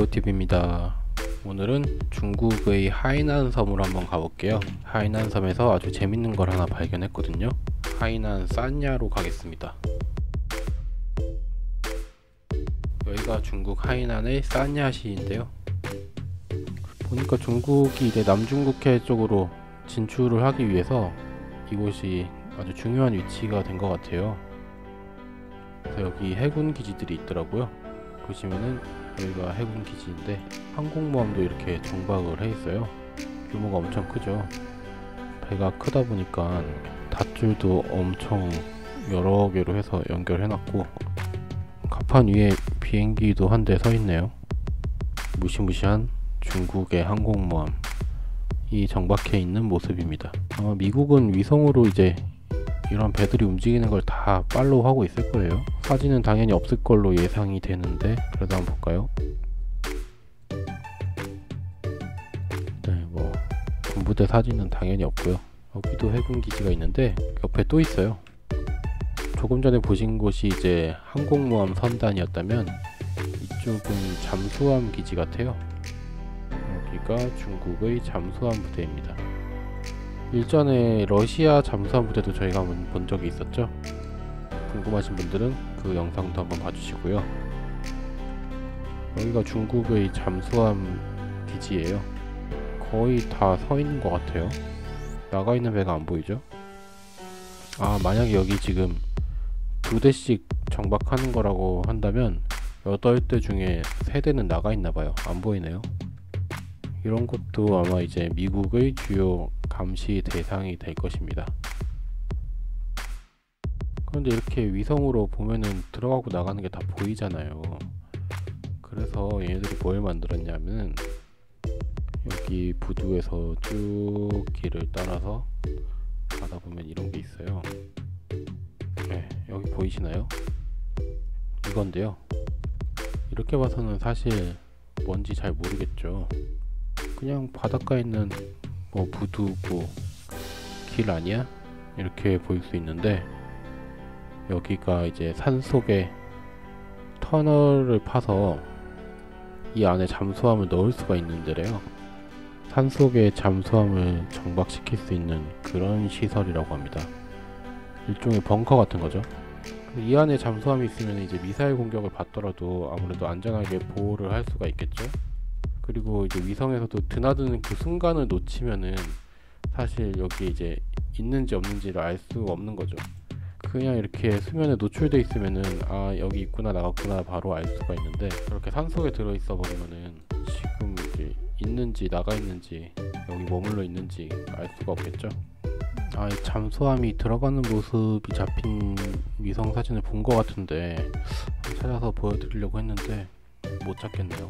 레오TV입니다. 오늘은 중국의 하이난 섬으로 한번 가볼게요. 하이난 섬에서 아주 재밌는 걸 하나 발견했거든요. 하이난 산야로 가겠습니다. 여기가 중국 하이난의 산야시인데요. 보니까 중국이 이제 남중국해 쪽으로 진출을 하기 위해서 이곳이 아주 중요한 위치가 된 것 같아요. 그래서 여기 해군 기지들이 있더라고요. 보시면은 여기가 해군 기지인데 항공모함도 이렇게 정박을 해 있어요. 규모가 엄청 크죠. 배가 크다 보니까 닷줄도 엄청 여러 개로 해서 연결해 놨고, 갑판 위에 비행기도 한 대 서 있네요. 무시무시한 중국의 항공모함이 정박해 있는 모습입니다. 아마 미국은 위성으로 이제 이런 배들이 움직이는 걸 다 팔로우 하고 있을 거예요. 사진은 당연히 없을 걸로 예상이 되는데, 그래도 한번 볼까요? 네, 뭐 군부대 사진은 당연히 없고요. 여기도 해군 기지가 있는데 옆에 또 있어요. 조금 전에 보신 곳이 이제 항공모함 선단이었다면 이쪽은 잠수함 기지 같아요. 여기가 중국의 잠수함 부대입니다. 일전에 러시아 잠수함 부대도 저희가 한번 본 적이 있었죠. 궁금하신 분들은 그 영상도 한번 봐주시고요. 여기가 중국의 잠수함 기지예요. 거의 다 서 있는 것 같아요. 나가 있는 배가 안 보이죠? 아, 만약에 여기 지금 2대씩 정박하는 거라고 한다면 8대 중에 3대는 나가 있나봐요. 안 보이네요. 이런 것도 아마 이제 미국의 주요 감시 대상이 될 것입니다. 그런데 이렇게 위성으로 보면은 들어가고 나가는 게 다 보이잖아요. 그래서 얘네들이 뭘 만들었냐면, 여기 부두에서 쭉 길을 따라서 가다 보면 이런 게 있어요. 네, 여기 보이시나요? 이건데요. 이렇게 봐서는 사실 뭔지 잘 모르겠죠. 그냥 바닷가에 있는 뭐 부두고 길 아니야? 이렇게 보일 수 있는데, 여기가 이제 산속에 터널을 파서 이 안에 잠수함을 넣을 수가 있는 데래요. 산속에 잠수함을 정박시킬 수 있는 그런 시설이라고 합니다. 일종의 벙커 같은 거죠. 이 안에 잠수함이 있으면 이제 미사일 공격을 받더라도 아무래도 안전하게 보호를 할 수가 있겠죠. 그리고 이제 위성에서도 드나드는 그 순간을 놓치면은 사실 여기 이제 있는지 없는지를 알 수 없는 거죠. 그냥 이렇게 수면에 노출돼 있으면은 아, 여기 있구나 나갔구나 바로 알 수가 있는데, 그렇게 산속에 들어있어 버리면은 지금 이제 있는지 나가 있는지 여기 머물러 있는지 알 수가 없겠죠. 아, 이 잠수함이 들어가는 모습이 잡힌 위성 사진을 본 것 같은데 찾아서 보여드리려고 했는데 못 찾겠네요.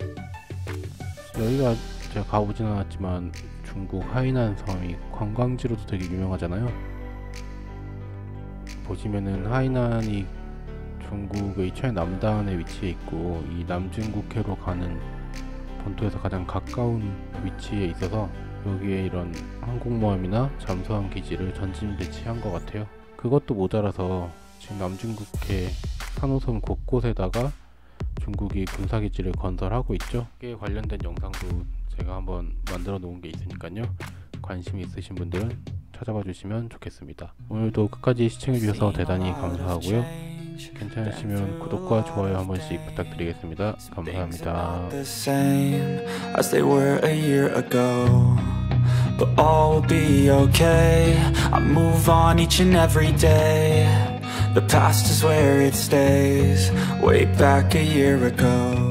여기가 제가 가보진 않았지만 중국 하이난 섬이 관광지로도 되게 유명하잖아요. 보시면은 하이난이 중국의 최남단에 위치해 있고, 이 남중국해로 가는 본토에서 가장 가까운 위치에 있어서 여기에 이런 항공모함이나 잠수함 기지를 전진 배치한 것 같아요. 그것도 모자라서 지금 남중국해 산호섬 곳곳에다가 중국이 군사기지를 건설하고 있죠. 이에 관련된 영상도 제가 한번 만들어 놓은 게 있으니까요. 관심 있으신 분들은 찾아봐 주시면 좋겠습니다. 오늘도 끝까지 시청해 주셔서 대단히 감사하고요. 괜찮으시면 구독과 좋아요 한 번씩 부탁드리겠습니다. 감사합니다. But all will be okay. I move on each and every day. The past is where it stays. Way back a year ago.